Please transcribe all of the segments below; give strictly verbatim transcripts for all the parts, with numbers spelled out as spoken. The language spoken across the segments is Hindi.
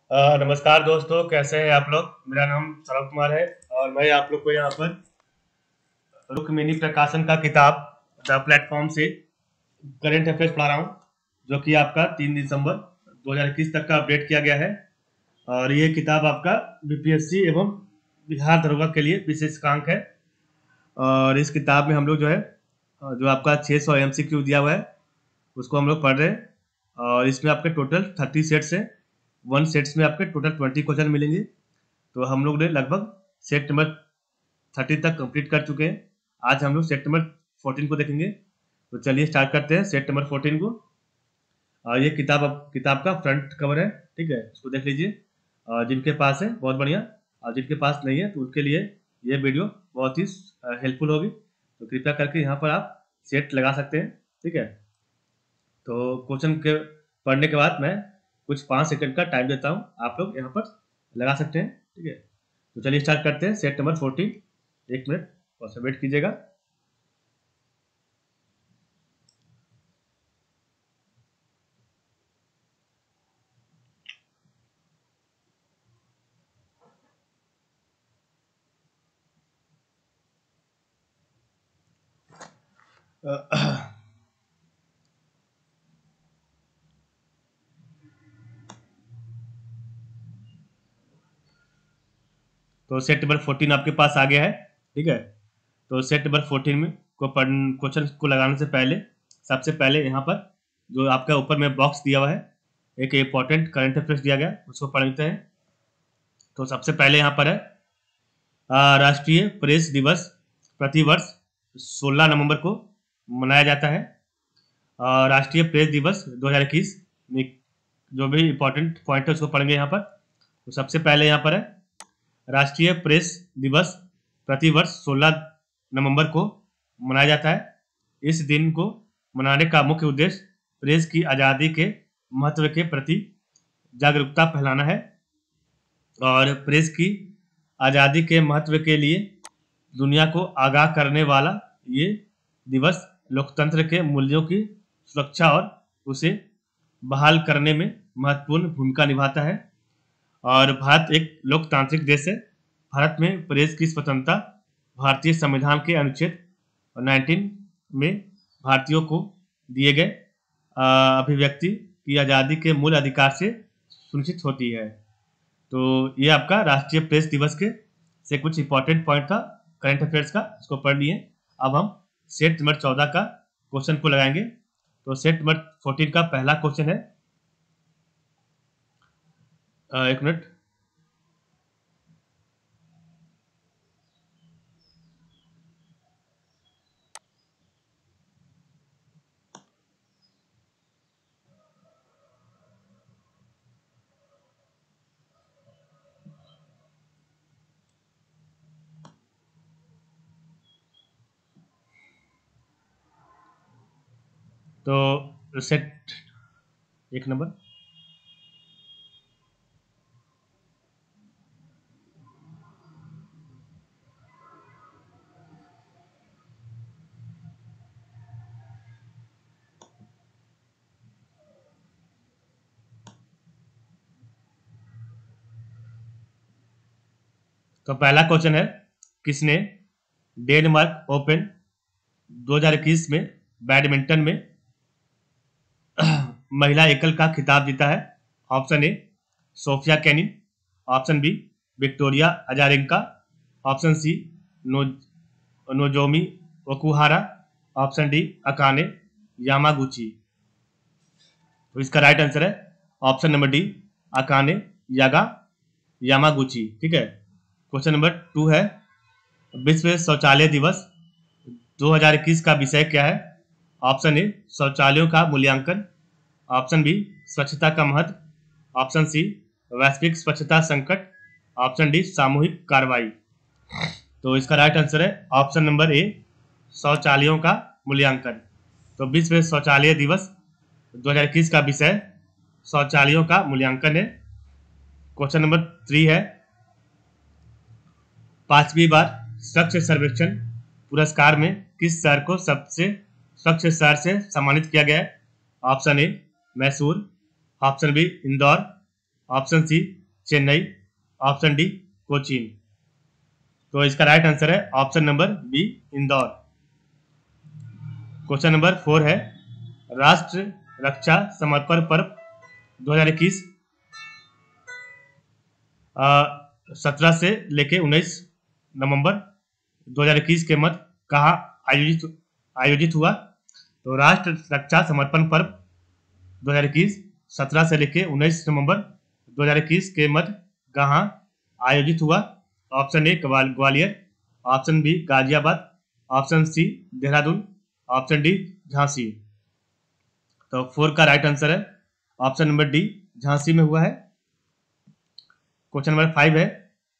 अ, नमस्कार दोस्तों, कैसे हैं आप लोग। मेरा नाम सौरभ कुमार है और मैं आप लोग को यहाँ पर रुक्मिणी प्रकाशन का किताब द प्लेटफॉर्म से करंट अफेयर्स पढ़ा रहा हूँ, जो कि आपका तीन दिसंबर दो हज़ार इक्कीस तक का अपडेट किया गया है। और ये किताब आपका बीपीएससी एवं बिहार दरोगा के लिए विशेषांक है। और इस किताब में हम लोग जो है अ, जो आपका छः सौ एम सी क्यू दिया हुआ है उसको हम लोग पढ़ रहे हैं। और इसमें आपके टोटल थर्टी सेट्स हैं। वन सेट्स में आपके टोटल ट्वेंटी क्वेश्चन मिलेंगे। तो हम लोग ने लगभग सेट नंबर थर्टी तक कंप्लीट कर चुके हैं। आज हम लोग सेट नंबर फोर्टीन को देखेंगे। तो चलिए स्टार्ट करते हैं सेट नंबर फोर्टीन को। और ये किताब किताब का फ्रंट कवर है, ठीक है, इसको देख लीजिए। और जिनके पास है बहुत बढ़िया, और जिनके पास नहीं है तो उनके लिए ये वीडियो बहुत ही हेल्पफुल होगी। तो कृपया करके यहाँ पर आप सेट लगा सकते हैं, ठीक है। तो क्वेश्चन के पढ़ने के बाद मैं कुछ पाँच सेकंड का टाइम देता हूँ, आप लोग यहाँ पर लगा सकते हैं, ठीक है। तो चलिए स्टार्ट करते हैं सेट नंबर फोर्टीन। एक मिनट और से वेट कीजिएगा। तो सेट नंबर फोर्टीन आपके पास आ गया है, ठीक है। तो सेट नंबर फोर्टीन में को पढ़ क्वेश्चन को लगाने से पहले सबसे पहले यहाँ पर जो आपका ऊपर में बॉक्स दिया हुआ है, एक इम्पोर्टेंट करंट अफेयर्स दिया गया, उसको पढ़ लेते हैं। तो सबसे पहले यहाँ पर है आ, राष्ट्रीय प्रेस दिवस प्रतिवर्ष सोलह नवंबर को मनाया जाता है। आ, राष्ट्रीय प्रेस दिवस दो हज़ार इक्कीस में जो भी इम्पोर्टेंट पॉइंट है उसको पढ़ेंगे यहाँ पर। तो सबसे पहले यहाँ पर है राष्ट्रीय प्रेस दिवस प्रतिवर्ष सोलह नवंबर को मनाया जाता है। इस दिन को मनाने का मुख्य उद्देश्य प्रेस की आज़ादी के महत्व के प्रति जागरूकता फैलाना है। और प्रेस की आज़ादी के महत्व के लिए दुनिया को आगाह करने वाला ये दिवस लोकतंत्र के मूल्यों की सुरक्षा और उसे बहाल करने में महत्वपूर्ण भूमिका निभाता है। और भारत एक लोकतांत्रिक देश है। भारत में प्रेस की स्वतंत्रता भारतीय संविधान के अनुच्छेद उन्नीस में भारतीयों को दिए गए अभिव्यक्ति की आज़ादी के मूल अधिकार से सुनिश्चित होती है। तो ये आपका राष्ट्रीय प्रेस दिवस के से कुछ इंपॉर्टेंट पॉइंट था करंट अफेयर्स का, इसको पढ़ लिए। अब हम सेट नंबर चौदह का क्वेश्चन को लगाएंगे। तो सेट नंबर फोर्टीन का पहला क्वेश्चन है, आ, एक मिनट। तो सेट एक नंबर तो पहला क्वेश्चन है, किसने डेनमार्क ओपन दो हज़ार इक्कीस में बैडमिंटन में महिला एकल का खिताब जीता है। Option A Sofia Kenin, option B Victoria Azarenka, option C नो Nozomi Okuhara, option D Akane Yamaguchi. तो इसका राइट आंसर है ऑप्शन नंबर डी अकाने यागा यामागुची, ठीक है। क्वेश्चन नंबर टू है, विश्व शौचालय दिवस दो हज़ार इक्कीस का विषय क्या है। ऑप्शन ए शौचालयों का मूल्यांकन, ऑप्शन बी स्वच्छता का महत्व, ऑप्शन सी वैश्विक स्वच्छता संकट, ऑप्शन डी सामूहिक कार्रवाई। तो इसका राइट आंसर है ऑप्शन नंबर ए शौचालयों का मूल्यांकन। तो विश्व शौचालय दिवस दो हज़ार इक्कीस का विषय शौचालयों का मूल्यांकन है। क्वेश्चन नंबर थ्री है, पांचवी बार स्वच्छ सर्वेक्षण पुरस्कार में किस शहर को सबसे स्वच्छ शहर से सम्मानित किया गया है। Option A Mysore, option B Indore, option C Chennai, option D Cochin. तो इसका राइट आंसर है option number B Indore. Question number four है राष्ट्र रक्षा समर्पण पर्व दो हजार इक्कीस सत्रह से लेके उन्नीस नवंबर दो हजार इक्कीस के मध्य कहाँ आयोजित आयोजित हुआ। तो राष्ट्र रक्षा समर्पण पर्व दो हजार इक्कीस सत्रह से लेके उन्नीस नवंबर दो हजार इक्कीस के मध्य कहाँ आयोजित हुआ। Option A Gwalior, option B Ghaziabad, option C Dehradun, option D Jhansi. तो फोर का राइट आंसर है ऑप्शन नंबर डी झांसी में हुआ है। क्वेश्चन नंबर फाइव है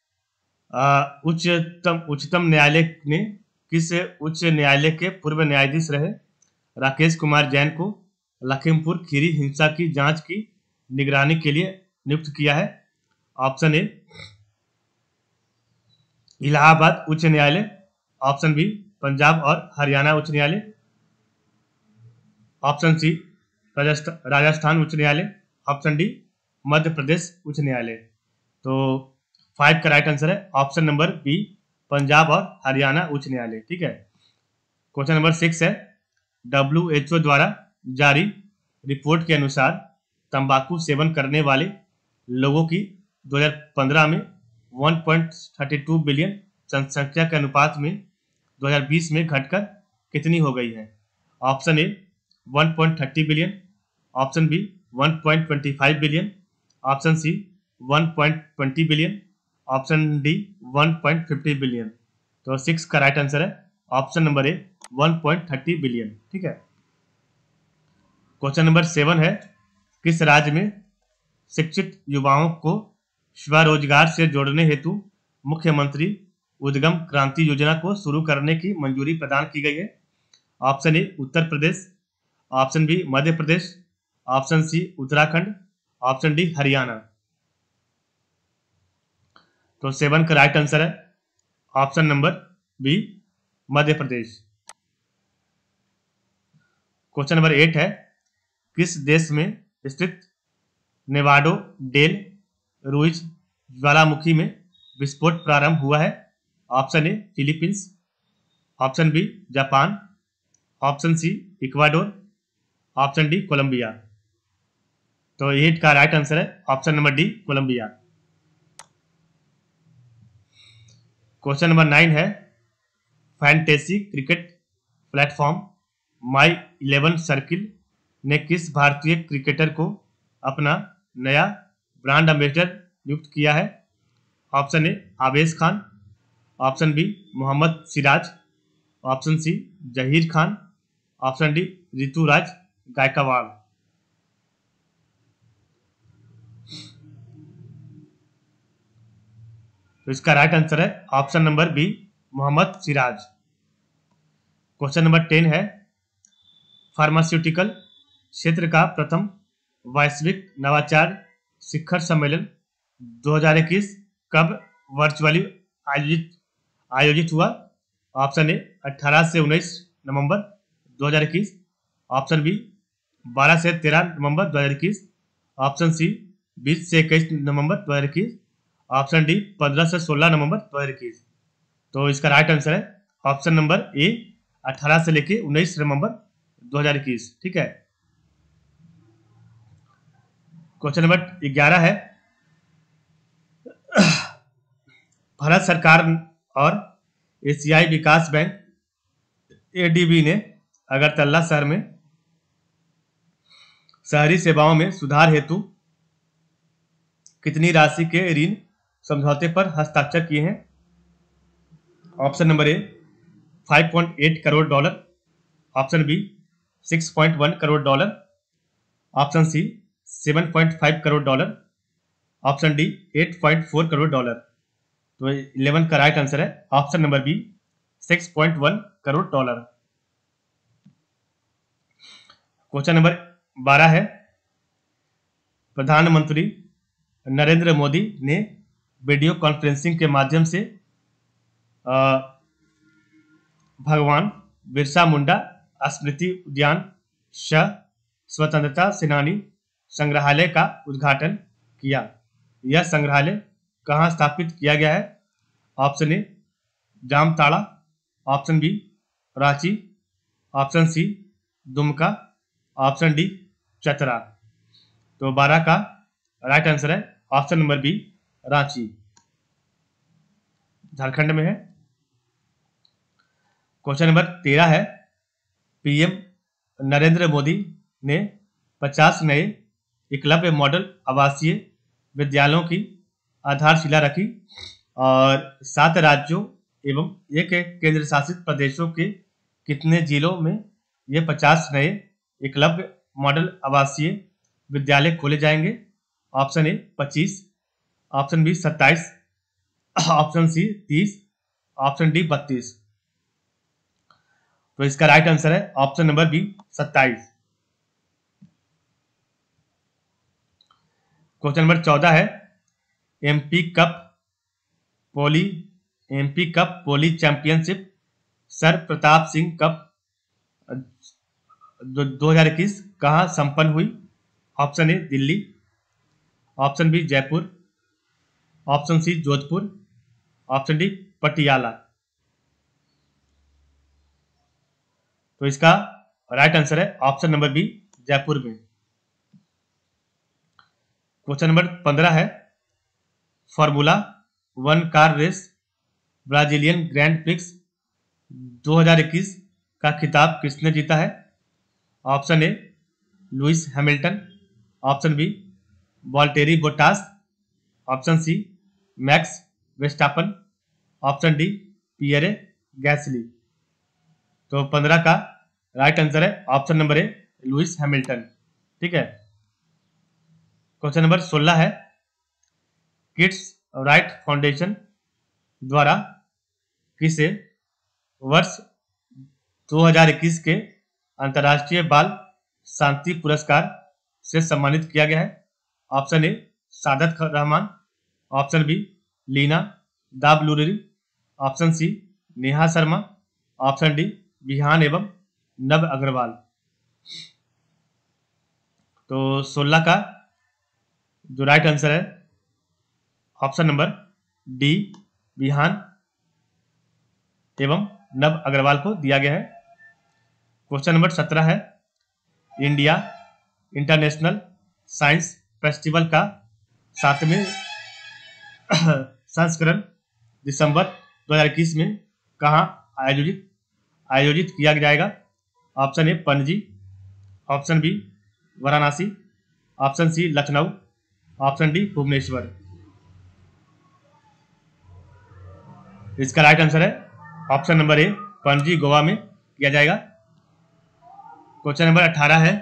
उच्चतम उच्चतम न्यायालय ने किस उच्च न्यायालय के पूर्व न्यायाधीश रहे राकेश कुमार जैन को लखीमपुर खीरी हिंसा की जांच की निगरानी के लिए नियुक्त किया है। ऑप्शन ए इलाहाबाद उच्च न्यायालय, ऑप्शन बी पंजाब और हरियाणा उच्च न्यायालय, ऑप्शन सी राजस्थान उच्च न्यायालय, ऑप्शन डी मध्य प्रदेश उच्च न्यायालय। तो फाइव का राइट आंसर है ऑप्शन नंबर बी पंजाब और हरियाणा उच्च न्यायालय। ठीक है। क्वेश्चन नंबर सिक्स है डब्ल्यू एच ओ द्वारा जारी रिपोर्ट के अनुसार तंबाकू सेवन करने वाले लोगों की दो हजार पंद्रह में एक पॉइंट तीन दो बिलियन जनसंख्या के अनुपात में दो हजार बीस में घटकर कितनी हो गई है। ऑप्शन ए एक पॉइंट तीस बिलियन, ऑप्शन बी एक पॉइंट पच्चीस बिलियन, ऑप्शन सी एक पॉइंट बीस बिलियन, ऑप्शन डी एक पॉइंट पचास बिलियन। तो सिक्स का राइट आंसर है ऑप्शन नंबर ए एक पॉइंट तीस बिलियन। ठीक है। क्वेश्चन नंबर सेवन है किस राज्य में शिक्षित युवाओं को स्वरोजगार से जोड़ने हेतु मुख्यमंत्री उद्यम क्रांति योजना को शुरू करने की मंजूरी प्रदान की गई है। Option A Uttar Pradesh, option B Madhya Pradesh, option C Uttarakhand, option D Haryana. तो सेवन का राइट आंसर है option number B Madhya Pradesh. Question number eight है किस देश में स्थित नेवाडो डेल रुइज ज्वालामुखी में विस्फोट प्रारंभ हुआ है। Option A Philippines, option B Japan, option C Ecuador, option D Colombia. तो एट का राइट आंसर है option number D Colombia. Question number nine है fantasy cricket platform my eleven circle ने किस भारतीय क्रिकेटर को अपना नया ब्रांड एम्बेसडर नियुक्त किया है। Option A Avesh Khan, option B Mohammed Siraj, option C Zaheer Khan, option D Ruturaj Gaikwad. तो इसका राइट आंसर है option number B Mohammed Siraj. Question number ten है फार्मास्यूटिकल क्षेत्र का प्रथम वैश्विक नवाचार शिखर सम्मेलन दो हजार इक्कीस कब वर्चुअली आयोजित आयोजित हुआ। ऑप्शन ए अठारह से उन्नीस नवंबर दो हजार इक्कीस, ऑप्शन बी बारह से तेरह नवंबर दो हजार इक्कीस, ऑप्शन सी बीस से इक्कीस नवंबर दो हजार इक्कीस, ऑप्शन डी पंद्रह से सोलह नवंबर दो हजार इक्कीस। तो इसका राइट आंसर है ऑप्शन नंबर ए अठारह से लेके उन्नीस नवंबर दो हजार इक्कीस। ठीक है। क्वेश्चन नंबर ग्यारह है भारत सरकार और एशियाई विकास बैंक एडीबी ने अगरतला शहर में शहरी सेवाओं में सुधार हेतु कितनी राशि के ऋण समझौते पर हस्ताक्षर किए हैं। ऑप्शन नंबर ए पाँच पॉइंट आठ करोड़ डॉलर, ऑप्शन बी छह पॉइंट एक करोड़ डॉलर, ऑप्शन सी सात पॉइंट पाँच करोड़ डॉलर, ऑप्शन डी आठ पॉइंट चार करोड़ डॉलर। तो ग्यारह का राइट आंसर है ऑप्शन नंबर बी छह पॉइंट एक करोड़ डॉलर। क्वेश्चन नंबर बारह है प्रधानमंत्री नरेंद्र मोदी ने वीडियो कॉन्फ्रेंसिंग के माध्यम से भगवान बिरसा मुंडा स्मृति उद्यान सह स्वतंत्रता सेनानी संग्रहालय का उद्घाटन किया। यह संग्रहालय कहाँ स्थापित किया गया है? Option A Jamtara, option B Ranchi, option C Dumka, option D Chatra. तो बारह का राइट आंसर है option number B Ranchi, Jharkhand में है। क्वेश्चन नंबर तेरह है, पीएम नरेंद्र मोदी ने पचास नए एकलव्य मॉडल आवासीय विद्यालयों की आधारशिला रखी और सात राज्यों एवं एक केंद्र शासित प्रदेशों के कितने जिलों में ये पचास नए एकलव्य मॉडल आवासीय विद्यालय खोले जाएंगे? ऑप्शन ए पच्चीस, ऑप्शन बी सत्ताईस, ऑप्शन सी तीस, ऑप्शन डी बत्तीस। तो इसका राइट आंसर है ऑप्शन नंबर बी सत्ताईस। क्वेश्चन नंबर चौदह है, MP cup polo MP cup polo championship sir Pratap Singh cup दो हजार इक्कीस कहाँ संपन्न हुई? Option A Delhi, option B Jaipur, option C Jodhpur, option D Patiala. तो इसका राइट आंसर है ऑप्शन नंबर बी जयपुर में। क्वेश्चन नंबर पंद्रह है, formula one car race Brazilian grand prix दो हजार इक्कीस का खिताब किसने जीता है? Option A Lewis Hamilton, option B Valtteri Bottas, option C Max Verstappen, option D Pierre Gasly. तो पंद्रह का राइट आंसर है option number A Lewis Hamilton. ठीक है। क्वेश्चन नंबर सोलह है, किड्स राइट फाउंडेशन द्वारा किसे वर्ष दो हजार इक्कीस के अंतर्राष्ट्रीय बाल शांति पुरस्कार से सम्मानित किया गया है? Option A Saadat Rahman, option B Leena Dabluri, option C Neha Sharma, option D Vihaan एवं नव अग्रवाल। तो सोलह का जो राइट आंसर है ऑप्शन नंबर डी विहान एवं नव अग्रवाल को दिया गया है। क्वेश्चन नंबर सत्रह है, इंडिया इंटरनेशनल साइंस फेस्टिवल का सातवें संस्करण दिसंबर दो हजार इक्कीस में कहाँ आयोजित आयोजित किया जाएगा? Option A Panaji, option B Varanasi, option C Lucknow, option D Bhubaneswar. इसका राइट आंसर है option number A Panaji Goa में किया जाएगा। क्वेश्चन नंबर अठारह है,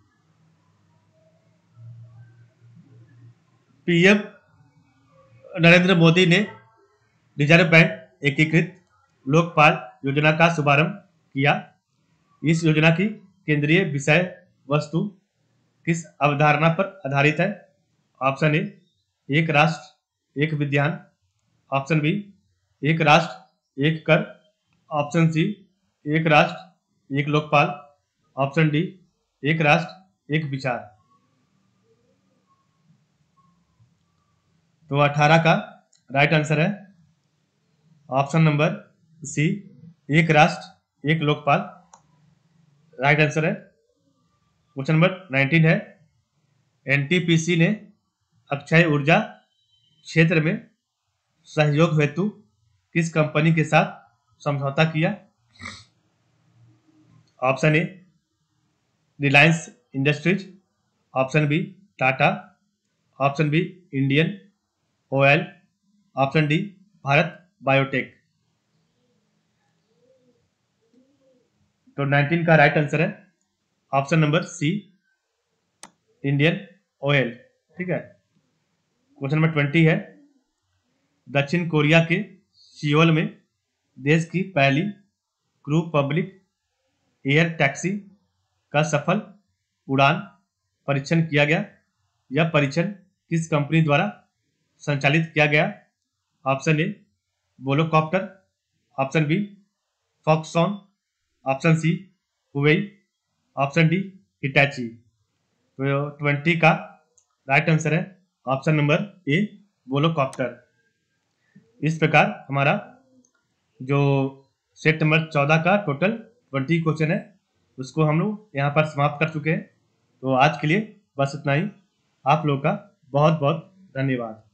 पीएम नरेंद्र मोदी ने रिजर्व बैंक एकीकृत लोकपाल योजना का शुभारंभ किया। इस योजना की केंद्रीय विषय वस्तु किस अवधारणा पर आधारित है? ऑप्शन ए एक राष्ट्र एक विधान, ऑप्शन बी एक राष्ट्र एक कर, ऑप्शन सी एक राष्ट्र एक लोकपाल, ऑप्शन डी एक राष्ट्र एक विचार। तो अठारह का राइट आंसर है ऑप्शन नंबर सी एक राष्ट्र एक लोकपाल, राइट आंसर है। क्वेश्चन नंबर नाइनटीन है, एनटीपीसी ने अक्षय ऊर्जा क्षेत्र में सहयोग हेतु किस कंपनी के साथ समझौता किया? Option A Reliance Industries, option B Tata, option B Indian Oil, option D Bharat Biotech. तो नाइनटीन का राइट आंसर है option number C Indian Oil. ठीक है। क्वेश्चन नंबर ट्वेंटी है, दक्षिण कोरिया के सियोल में देश की पहली क्रू पब्लिक एयर टैक्सी का सफल उड़ान परीक्षण किया गया। यह परीक्षण किस कंपनी द्वारा संचालित किया गया? Option A Volocopter, option B Foxconn, option C Huawei, option D Hitachi. तो ट्वेंटी का राइट आंसर है ऑप्शन नंबर ए वोलोकॉप्टर। इस प्रकार हमारा जो सेट नंबर चौदह का टोटल ट्वेंटी क्वेश्चन है उसको हम लोग यहाँ पर समाप्त कर चुके हैं। तो आज के लिए बस इतना ही। आप लोगों का बहुत बहुत धन्यवाद।